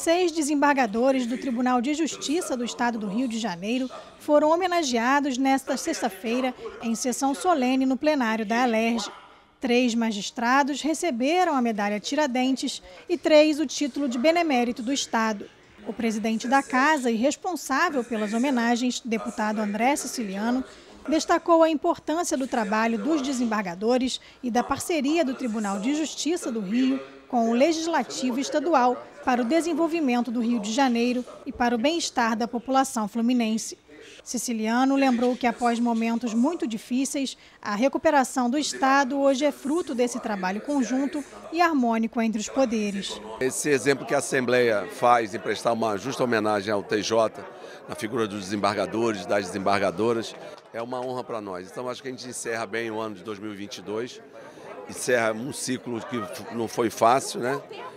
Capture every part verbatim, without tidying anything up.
dezesseis desembargadores do Tribunal de Justiça do Estado do Rio de Janeiro foram homenageados nesta sexta-feira em sessão solene no plenário da Alerj. Três magistrados receberam a medalha Tiradentes e três o título de benemérito do Estado. O presidente da Casa e responsável pelas homenagens, deputado André Siciliano, destacou a importância do trabalho dos desembargadores e da parceria do Tribunal de Justiça do Rio com o Legislativo Estadual para o desenvolvimento do Rio de Janeiro e para o bem-estar da população fluminense. Siciliano lembrou que, após momentos muito difíceis, a recuperação do Estado hoje é fruto desse trabalho conjunto e harmônico entre os poderes. Esse exemplo que a Assembleia faz em prestar uma justa homenagem ao T J, na figura dos desembargadores, das desembargadoras, é uma honra para nós. Então, acho que a gente encerra bem o ano de dois mil e vinte e dois, encerra um ciclo que não foi fácil, né?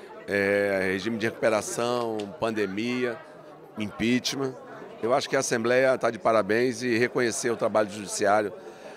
É, regime de recuperação, pandemia, impeachment. Eu acho que a Assembleia está de parabéns e reconhecer o trabalho do Judiciário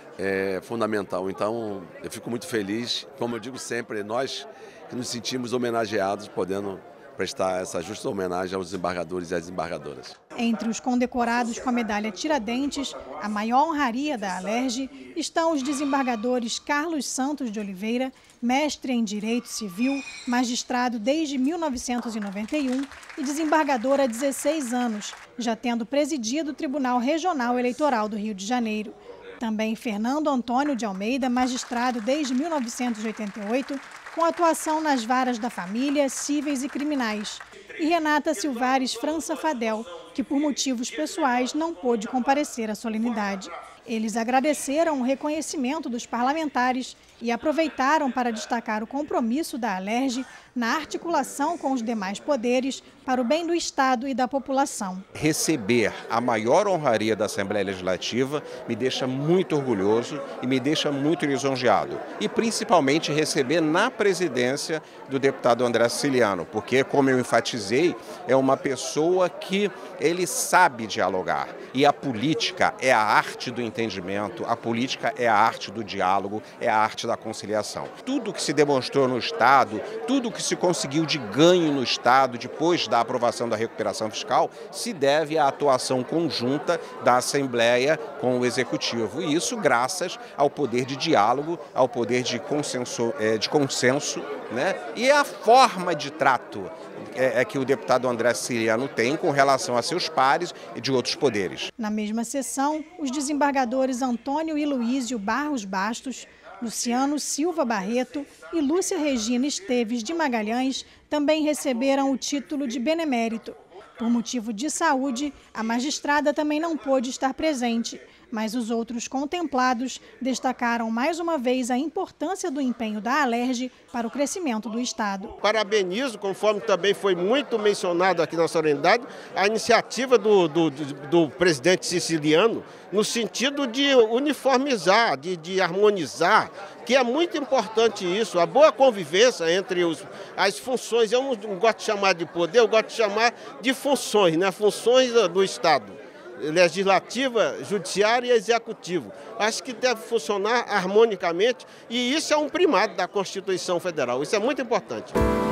é fundamental. Então, eu fico muito feliz. Como eu digo sempre, nós que nos sentimos homenageados, podendo prestar essa justa homenagem aos desembargadores e às desembargadoras. Entre os condecorados com a medalha Tiradentes, a maior honraria da Alerj, estão os desembargadores Carlos Santos de Oliveira, mestre em Direito Civil, magistrado desde mil novecentos e noventa e um e desembargador há dezesseis anos, já tendo presidido o Tribunal Regional Eleitoral do Rio de Janeiro. Também Fernando Antônio de Almeida, magistrado desde mil novecentos e oitenta e oito, com atuação nas varas da família, cíveis e criminais. E Renata Silvares França Fadel, que por motivos pessoais não pôde comparecer à solenidade. Eles agradeceram o reconhecimento dos parlamentares e aproveitaram para destacar o compromisso da Alerj na articulação com os demais poderes para o bem do Estado e da população. Receber a maior honraria da Assembleia Legislativa me deixa muito orgulhoso e me deixa muito lisonjeado. E principalmente receber na presidência do deputado André Siciliano, porque, como eu enfatizei, é uma pessoa que ele sabe dialogar. E a política é a arte do entendimento, a política é a arte do diálogo, é a arte da conciliação. Tudo que se demonstrou no Estado, tudo que se conseguiu de ganho no Estado depois da aprovação da recuperação fiscal, se deve à atuação conjunta da Assembleia com o Executivo. E isso graças ao poder de diálogo, ao poder de consenso, de consenso, né? E a forma de trato é, é que o deputado André Siciliano tem com relação a seus pares e de outros poderes. Na mesma sessão, os desembargadores Antônio e Luísio Barros Bastos, Luciano Silva Barreto e Lúcia Regina Esteves de Magalhães também receberam o título de benemérito. Por motivo de saúde, a magistrada também não pôde estar presente, mas os outros contemplados destacaram mais uma vez a importância do empenho da Alerj para o crescimento do Estado. Parabenizo, conforme também foi muito mencionado aqui na solenidade, a iniciativa do, do, do, do presidente siciliano no sentido de uniformizar, de, de harmonizar, que é muito importante isso, a boa convivência entre os, as funções. Eu não gosto de chamar de poder, eu gosto de chamar de funções, né? Funções do Estado. Legislativa, judiciária e executivo. Acho que deve funcionar harmonicamente e isso é um primado da Constituição Federal. Isso é muito importante.